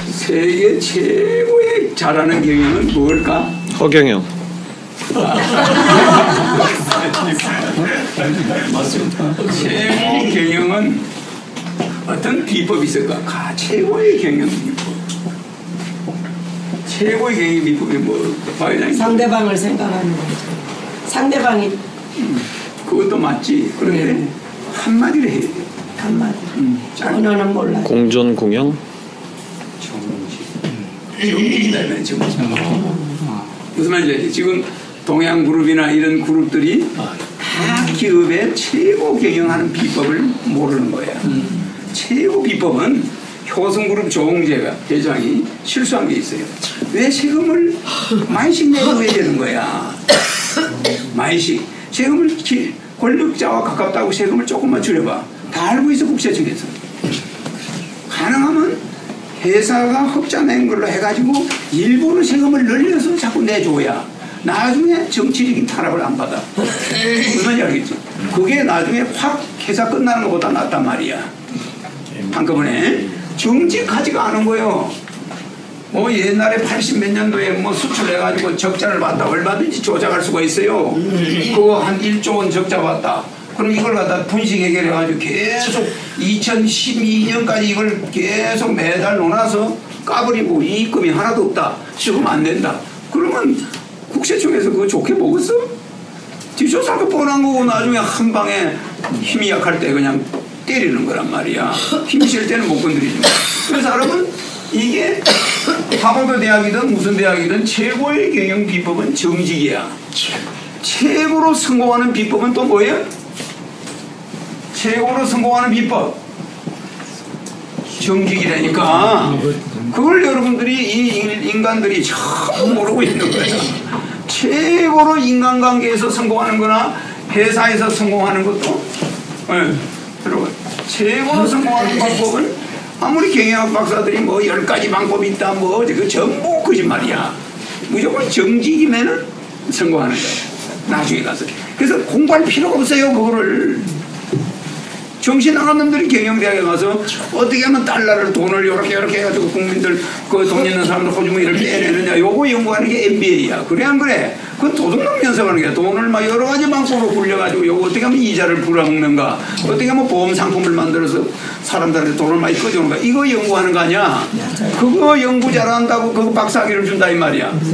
세계 최고의 잘하는 경영은 뭘까? 허경영. 맞습니다. 최고 경영은 어떤 비법이 있을까? 최고의 경영 비법. 최고의 경영 비법이 뭐? 상대방을 생각하는 거죠. 상대방이 그것도 맞지. 그런데 네. 한마디로 해야 돼. 한마디. 언어는 몰라요. 공존공영. 정직이다. 정직. 무슨 말인지 지금 동양그룹이나 이런 그룹들이 다 기업의 최고 경영하는 비법을 모르는 거야. 최고 비법은 효성그룹 조홍재가 회장이 실수한 게 있어요. 왜 세금을 많이씩 내고 해야 되는 거야. 많이씩. 세금을 권력자와 가깝다고 세금을 조금만 줄여봐. 다 알고 있어 국세청에서. 가능하면 회사가 흑자 낸 걸로 해가지고 일부러 세금을 늘려서 자꾸 내줘야 나중에 정치적인 탄압을 안 받아. 무슨 말인지 알겠지? 그게 나중에 확 회사 끝나는 것보다 낫단 말이야. 한꺼번에 정직하지가 않은 거예요. 뭐 옛날에 80 몇 년도에 뭐 수출해가지고 적자를 봤다 얼마든지 조작할 수가 있어요. 그거 한 1조 원 적자 봤다. 그럼 이걸 갖다 분식 해결해가지고 계속 2012년까지 이걸 계속 매달 논아서 까버리고 이익금이 하나도 없다. 지금 안 된다. 그러면 국세청에서 그거 좋게 보겠어? 뒷조사가 뻔한 거고 나중에 한 방에 힘이 약할 때 그냥 때리는 거란 말이야. 힘이 실 때는 못 건드리죠. 그래서 여러분 이게 하버드 대학이든 무슨 대학이든 최고의 경영 비법은 정직이야. 최고로 성공하는 비법은 또 뭐예요? 최고로 성공하는 비법 정직이라니까. 그걸 여러분들이 이 인간들이 전부 모르고 있는 거야. 최고로 인간관계에서 성공하는 거나 회사에서 성공하는 것도 여러분 최고로 성공하는 방법은 아무리 경영학 박사들이 뭐 10가지 방법이 있다 뭐 그 전부 거짓말이야. 무조건 정직이면은 성공하는 거야. 나중에 가서. 그래서 공부할 필요가 없어요. 그거를. 정신 나간 놈들이 경영대학에 가서 어떻게 하면 달러를 돈을 이렇게 해가지고 국민들 그 돈 있는 사람들 호주머니 이렇게 빼내느냐 요거 연구하는 게 MBA야. 그래 안 그래? 그건 도둑놈 연습하는 거야. 돈을 막 여러 가지 방법으로 굴려가지고 요거 어떻게 하면 이자를 불어먹는가, 어떻게 하면 보험 상품을 만들어서 사람들한테 돈을 많이 꺼주는가, 이거 연구하는 거 아니야. 그거 연구 잘한다고 그거 박사학위를 준다 이 말이야.